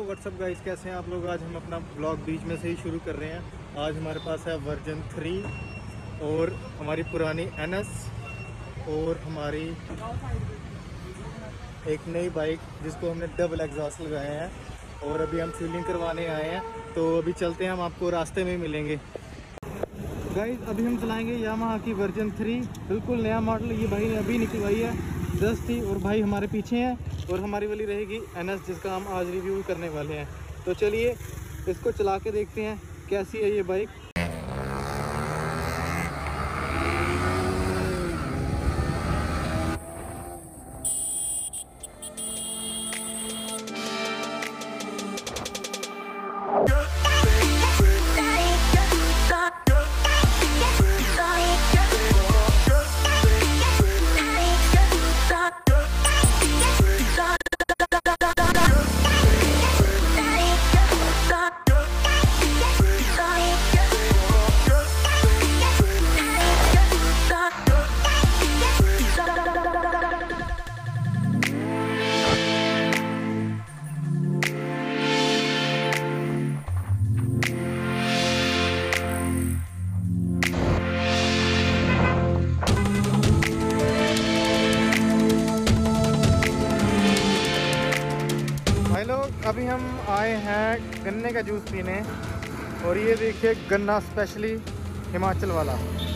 WhatsApp guys, कैसे हैं आप लोग। आज हम अपना ब्लॉग बीच में से ही शुरू कर रहे हैं। आज हमारे पास है वर्जन 3 और हमारी पुरानी NS और हमारी एक नई बाइक जिसको हमने डबल एग्जॉस्ट लगाए हैं और अभी हम फीलिंग करवाने आए हैं। तो अभी चलते हैं, हम आपको रास्ते में मिलेंगे गाइस। अभी हम चलाएंगे यामाहा की वर्जन 3, बिल्कुल नया मॉडल। ये भाई ने अभी निकलवाई है, 10 थी और भाई हमारे पीछे हैं और हमारी वाली रहेगी NS जिसका हम आज रिव्यू करने वाले हैं। तो चलिए इसको चला के देखते हैं कैसी है ये बाइक। अभी हम आए हैं गन्ने का जूस पीने और ये देखिए गन्ना स्पेशली हिमाचल वाला।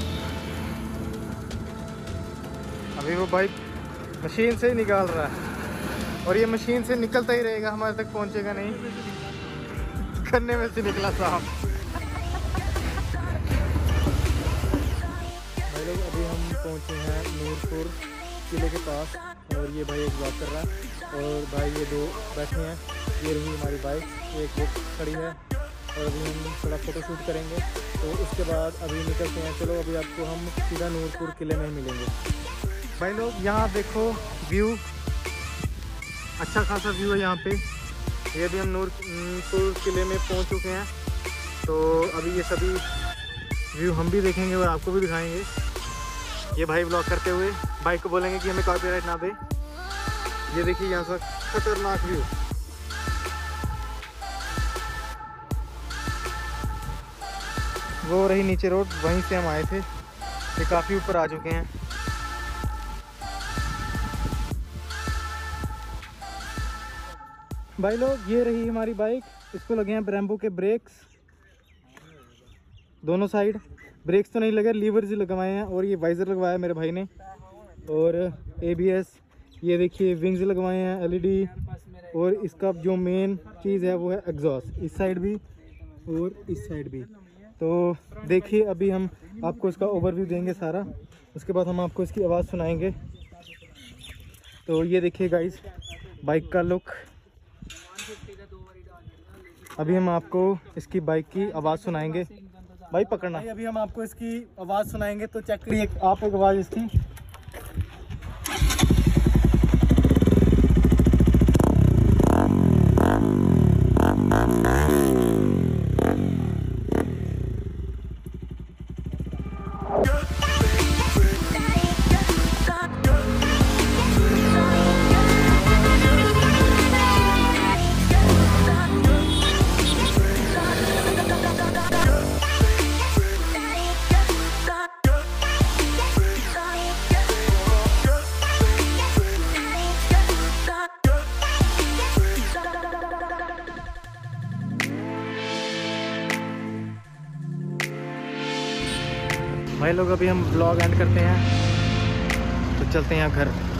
अभी वो बाइक मशीन से ही निकाल रहा है और ये मशीन से निकलता ही रहेगा, हमारे तक पहुंचेगा नहीं। गन्ने में से निकला साहब। भाई लोग अभी हम पहुंचे हैं नूरपुर किले के पास और ये भाई एक बात कर रहा है और भाई ये दो बैठे हैं। ये रही हमारी बाइक, एक बुक खड़ी है और अभी हम थोड़ा फ़ोटोशूट करेंगे। तो उसके बाद अभी निकलते हैं। चलो अभी आपको हम सीधा नूरपुर किले में मिलेंगे। भाई लोग यहाँ देखो व्यू, अच्छा खासा व्यू है यहाँ पे। ये अभी हम नूरपुर किले में पहुँच चुके हैं। तो अभी ये सभी व्यू हम भी देखेंगे और आपको भी दिखाएंगे। ये भाई ब्लॉग करते हुए बाइक को बोलेंगे कि हमें कॉपीराइट ना दे। ये देखिए यहाँ से खतरनाक व्यू। वो रही नीचे रोड, वहीं से हम आए थे। ये काफ़ी ऊपर आ चुके हैं। भाई लोग ये रही हमारी बाइक, इसको लगे हैं ब्रेम्बो के ब्रेक्स दोनों साइड। ब्रेक्स तो नहीं लगे, लीवर्स ही लगवाए हैं और ये वाइज़र लगवाया मेरे भाई ने और ABS। ये देखिए विंग्स लगवाए हैं LED और इसका जो मेन चीज़ है वो है एग्जॉस्ट, इस साइड भी और इस साइड भी। तो देखिए अभी हम आपको इसका ओवरव्यू देंगे सारा, उसके बाद हम आपको इसकी आवाज़ सुनाएंगे। तो ये देखिए गाइस बाइक का लुक। अभी हम आपको इसकी बाइक की आवाज़ सुनाएंगे। भाई पकड़ना। अभी हम आपको इसकी आवाज़ सुनाएंगे, तो चेक करिए आप एक आवाज़ इसकी। भाई लोग अभी हम ब्लॉग एंड करते हैं, तो चलते हैं घर।